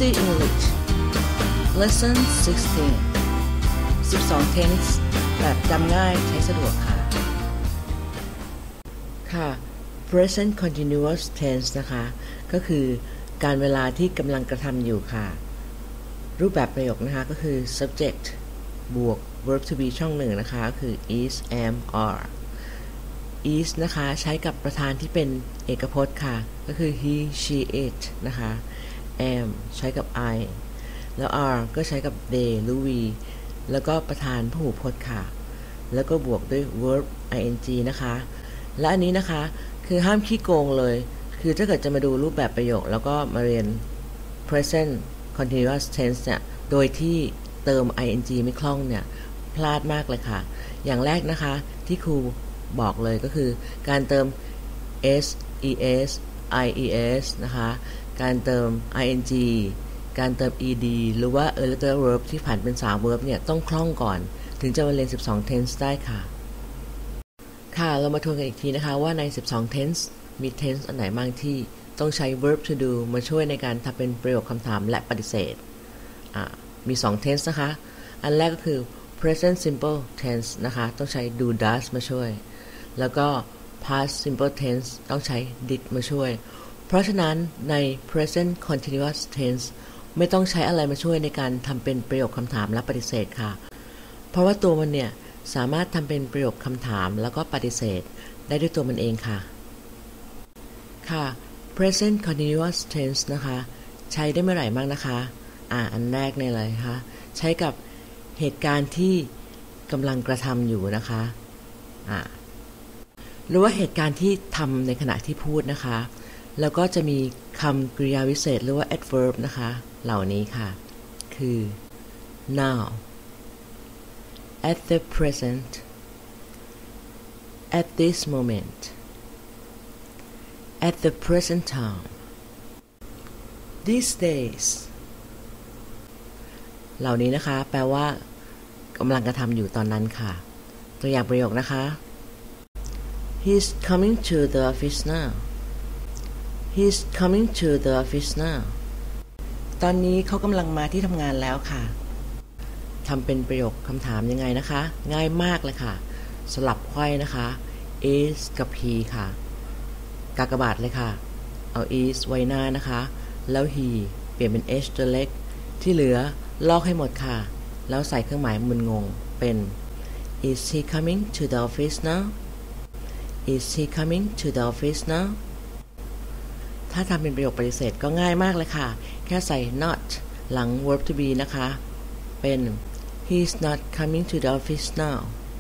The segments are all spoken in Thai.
Easy English Lesson 16 12 tense แบบจำง่ายใช้สะดวกค่ะ present continuous tense นะคะก็คือการเวลาที่กำลังกระทำอยู่ค่ะรูปแบบประโยคนะคะก็คือ subject บวก verb to be ช่องหนึ่งนะคะก็คือ is am are is นะคะใช้กับประธานที่เป็นเอกพจน์ค่ะก็คือ he she it นะคะ am ใช้กับ I แล้ว are ก็ใช้กับ they หรือ we แล้วก็ประธานพหูพจน์ค่ะแล้วก็บวกด้วย verb ing นะคะและอันนี้นะคะคือห้ามขี้โกงเลยคือถ้าเกิดจะมาดูรูปแบบประโยคแล้วก็มาเรียน present continuous tense เนี่ยโดยที่เติม ing ไม่คล่องเนี่ยพลาดมากเลยค่ะอย่างแรกนะคะที่ครูบอกเลยก็คือการเติม s es ies นะคะการเติม ing การเติม ed หรือว่า irregular verb ที่ผ่านเป็น3 verb เนี่ยต้องคล่องก่อนถึงจะมาเรียน12 tense ได้ค่ะเรามาทวนกันอีกทีนะคะว่าใน12 tense มี tense อันไหนบ้างที่ต้องใช้ verb to do มาช่วยในการทำเป็นประโยคคำถามและปฏิเสธมี2 tense นะคะอันแรกก็คือ present simple tense นะคะต้องใช้ do does มาช่วยแล้วก็ past simple tense ต้องใช้ did มาช่วยเพราะฉะนั้นใน present continuous tense ไม่ต้องใช้อะไรมาช่วยในการทำเป็นประโยคคำถามและปฏิเสธค่ะเพราะว่าตัวมันเนี่ยสามารถทำเป็นประโยคคำถามแล้วก็ปฏิเสธได้ด้วยตัวมันเองค่ะpresent continuous tense นะคะใช้ได้เมื่อไหร่บ้างนะคะอันแรกเนี่ยเลยค่ะใช้กับเหตุการณ์ที่กำลังกระทำอยู่นะคะหรือว่าเหตุการณ์ที่ทำในขณะที่พูดนะคะแล้วก็จะมีคำกริยาวิเศษหรือว่า adverb นะคะเหล่านี้ค่ะคือ now at the present at this moment at the present time these days เหล่านี้นะคะแปลว่ากำลังกระทำอยู่ตอนนั้นค่ะตัวอย่างประโยคนะคะ He's coming to the office now He's coming to the office now ตอนนี้เขากำลังมาที่ทำงานแล้วค่ะทำเป็นประโยคคำถามยังไงนะคะง่ายมากเลยค่ะสลับไขว้นะคะ is กับ he ค่ะกากบาทเลยค่ะเอา is ไว้หน้านะคะแล้ว he เปลี่ยนเป็น h ตัวเล็กที่เหลือลอกให้หมดค่ะแล้วใส่เครื่องหมายมึนงงเป็น is he coming to the office now is he coming to the office now ถ้าทำเป็นประโยคปฏิเสธก็ง่ายมากเลยค่ะแค่ใส่ not หลัง verb to be นะคะเป็น he's not coming to the office now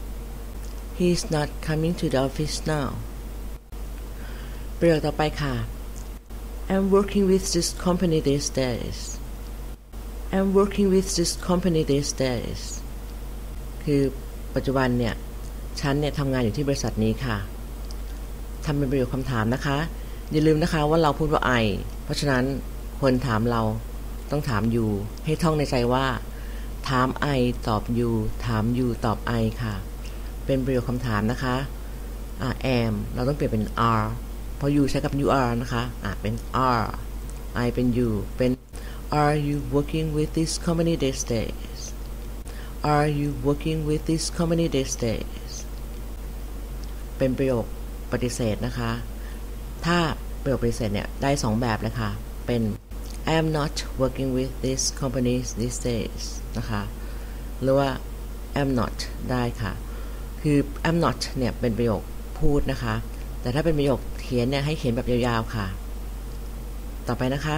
he's not coming to the office now ประโยคต่อไปค่ะ I'm working with this company these days I'm working with this company these days คือปัจจุบันเนี่ยฉันเนี่ยทำงานอยู่ที่บริษัทนี้ค่ะทำเป็นประโยคคำถามนะคะอย่าลืมนะคะว่าเราพูดว่า I เพราะฉะนั้นคนถามเราต้องถาม you ให้ท่องในใจว่าถาม I ตอบ you ถาม you ตอบ I ค่ะเป็นประโยคคำถามนะคะam เราต้องเปลี่ยนเป็น are เพราะ you ใช้กับ you are นะคะเป็น are I เป็น you เป็น Are you working with this company these days Are you working with this company these days เป็นประโยคปฏิเสธนะคะถ้าประโยคปฏิเสธเนี่ยได้2แบบเลยค่ะเป็น I am not working with this company these days นะคะหรือว่า am not ได้ค่ะคือ am not เนี่ยเป็นประโยคพูดนะคะแต่ถ้าเป็นประโยคเขียนเนี่ยให้เขียนแบบยาวๆค่ะต่อไปนะคะ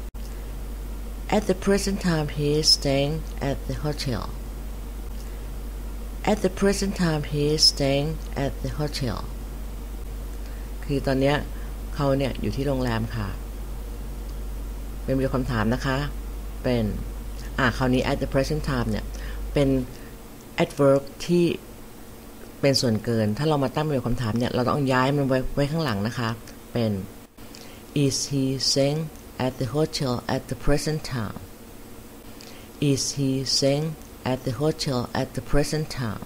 At the present time he is staying at the hotel At the present time he is staying at the hotel คือตอนเนี้ยเขาเนี่ยอยู่ที่โรงแรมค่ะเป็นประโยคคำถามนะคะเป็นคราวนี้ at the present time เนี่ยเป็น adverb ที่เป็นส่วนเกินถ้าเรามาตั้งประโยคคำถามเนี่ยเราต้องย้ายมันไว้ข้างหลังนะคะเป็น Is he staying at the hotel at the present time Is he staying at the hotel at the present time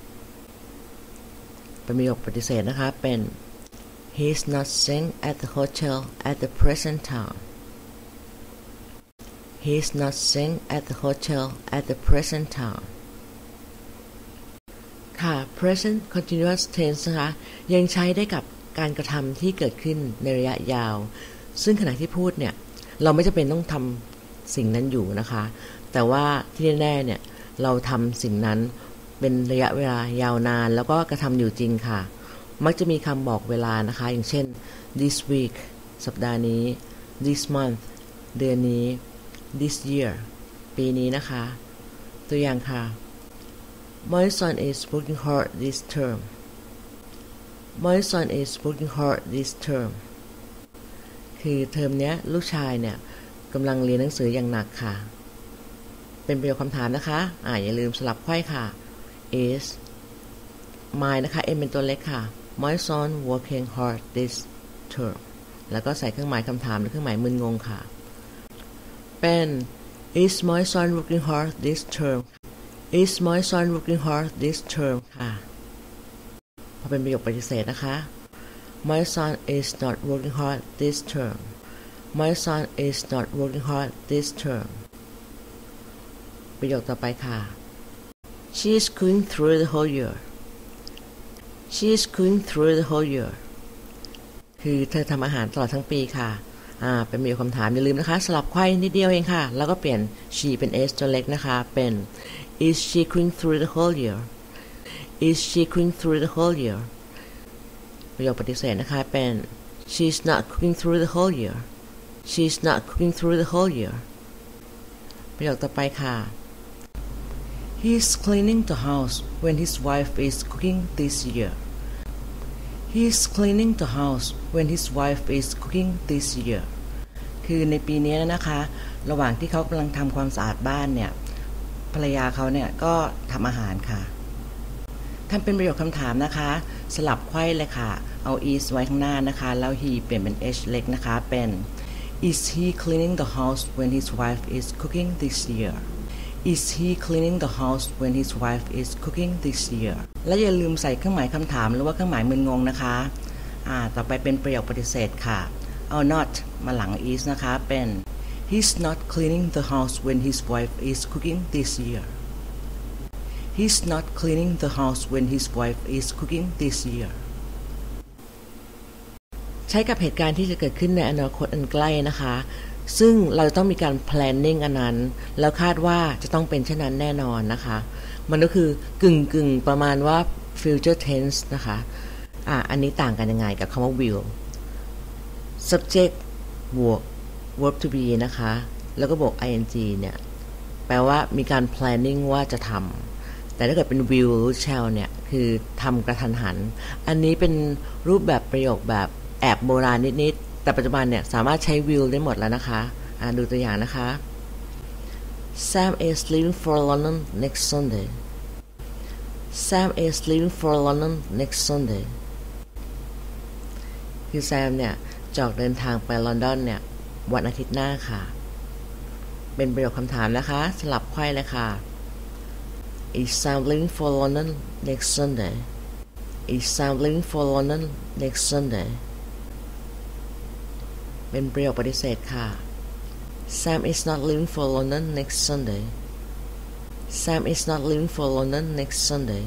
เป็นประโยคปฏิเสธนะคะเป็น He's not staying at the hotel at the present time He's not staying at the hotel at the present time ค่ะ present continuous tense นะคะยังใช้ได้กับการกระทำที่เกิดขึ้นในระยะยาวซึ่งขณะที่พูดเนี่ยเราไม่จำเป็นต้องทำสิ่งนั้นอยู่นะคะแต่ว่าที่แน่ๆเนี่ยเราทำสิ่งนั้นเป็นระยะเวลายาวนานแล้วก็กระทำอยู่จริงค่ะมักจะมีคำบอกเวลานะคะอย่างเช่น this week สัปดาห์นี้ this month เดือนนี้ this year ปีนี้นะคะตัวอย่างค่ะ My son is working hard this term My son is working hard this term คือเทอมนี้ลูกชายเนี่ยกำลังเรียนหนังสืออย่างหนักค่ะเป็นประโยคคำถามนะคะอย่าลืมสลับไขว้ค่ะ is my นะคะ m เป็นตัวเล็กค่ะ My son working hard this term แล้วก็ใส่เครื่องหมายคำถามหรือเครื่องหมายมึนงงค่ะเป็น is my son working hard this term is my son working hard this term ค่ะพอเป็นประโยคปฏิเสธนะคะ My son is not working hard this term My son is not working hard this term ประโยคต่อไปค่ะ She is going through the whole year She is going through the whole year คือเธอทำอาหารตลอดทั้งปีค่ะเป็นประโยคคำถามอย่าลืมนะคะสลับไขว้นิดเดียวเองค่ะแล้วก็เปลี่ยน she เป็น s ตัวเล็กนะคะเป็น Is she going through the whole year Is she going through the whole year ประโยคปฏิเสธนะคะเป็น She's not cooking through the whole year She's not cooking through the whole year ประโยคต่อไปค่ะ He's cleaning the house when his wife is cooking this year He's cleaning the house when his wife is cooking this year คือในปีนี้นะคะระหว่างที่เขากำลังทำความสะอาดบ้านเนี่ยภรรยาเขาเนี่ยก็ทำอาหารค่ะทำเป็นประโยคคำถามนะคะสลับไขว้เลยค่ะเอา is ไว้ข้างหน้านะคะแล้ว he เปลี่ยนเป็น h เล็กนะคะเป็น Is he cleaning the house when his wife is cooking this year Is he cleaning the house when his wife is cooking this year และอย่าลืมใส่เครื่องหมายคำถามหรือว่าเครื่องหมายมึนงงนะคะต่อไปเป็นประโยคปฏิเสธค่ะเอา not มาหลัง is นะคะเป็น He's not cleaning the house when his wife is cooking this year He's not cleaning the house when his wife is cooking this year ใช้กับเหตุการณ์ที่จะเกิดขึ้นในอนาคตอันใกล้นะคะซึ่งเราต้องมีการ planning อันนั้นแล้วคาดว่าจะต้องเป็นเช่นนั้นแน่นอนนะคะมันก็คือกึ่งประมาณว่า future tense นะคะอันนี้ต่างกันยังไงกับคำว่า will subject บวก verb to be นะคะแล้วก็บวก ing เนี่ยแปลว่ามีการ planning ว่าจะทำแต่ถ้าเกิดเป็น will หรือ shall เนี่ยคือทำกระทันหันอันนี้เป็นรูปแบบประโยคแบบแอบโบราณนิดๆแต่ปัจจุบันเนี่ยสามารถใช้ will ได้หมดแล้วนะคะดูตัวอย่างนะคะ Sam is leaving for London next Sunday Sam is leaving for London next Sunday คือแซมเนี่ยจะออกเดินทางไปลอนดอนเนี่ยวันอาทิตย์หน้าค่ะเป็นประโยคคำถามนะคะสลับไขว้เลยค่ะ Is Sam leaving for London next Sunday Is Sam leaving for London next Sunday เป็นประโยคปฏิเสธค่ะ Sam is not leaving for London next Sunday Sam is not leaving for London next Sunday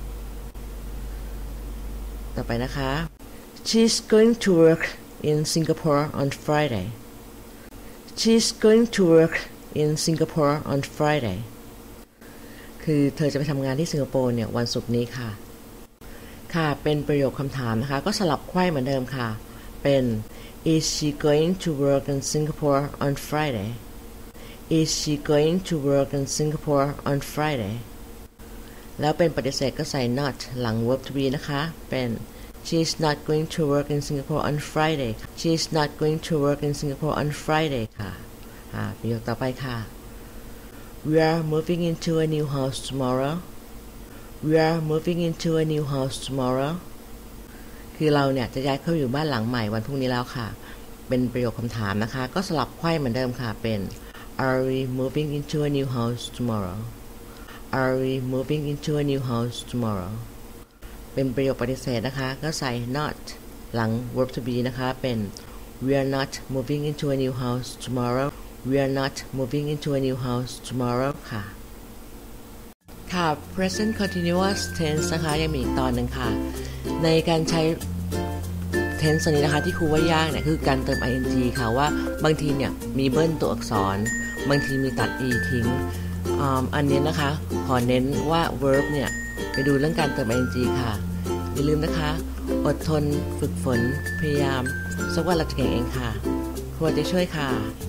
ต่อไปนะคะ She's going to work in Singapore on Friday She's going to work in Singapore on Friday คือเธอจะไปทำงานที่สิงคโปร์เนี่ยวันศุกร์นี้ค่ะค่ะเป็นประโยคคำถามนะคะก็สลับไขว้เหมือนเดิมค่ะเป็น Is she going to work in Singapore on Friday Is she going to work in Singapore on Friday แล้วเป็นปฏิเสธก็ใส่ not หลัง verb to be นะคะเป็น She's not going to work in Singapore on Friday She's not going to work in Singapore on Friday ค่ะประโยคต่อไปค่ะ We are moving into a new house tomorrow We are moving into a new house tomorrow คือเราเนี่ยจะย้ายเข้าอยู่บ้านหลังใหม่วันพรุ่งนี้แล้วค่ะเป็นประโยคคำถามนะคะก็สลับไขว้เหมือนเดิมค่ะเป็น Are we moving into a new house tomorrow Are we moving into a new house tomorrow เป็นประโยคปฏิเสธนะคะก็ใส่ not หลัง verb to be นะคะเป็น We are not moving into a new house tomorrow we are not moving into a new house tomorrow ค่ะค่ะ present continuous tense นะคะยังมีอีกตอนหนึ่งค่ะในการใช้ tense นี้นะคะที่ครูว่ายากเนี่ยคือการเติม ing ค่ะว่าบางทีเนี่ยมีเบิ้ลตัวอักษรบางทีมีตัด e ทิ้งอันนี้นะคะขอเน้นว่า verb เนี่ยไปดูเรื่องการเติม ing ค่ะอย่าลืมนะคะอดทนฝึกฝนพยายามสักวันเราจะเก่งเองค่ะครูจะช่วยค่ะ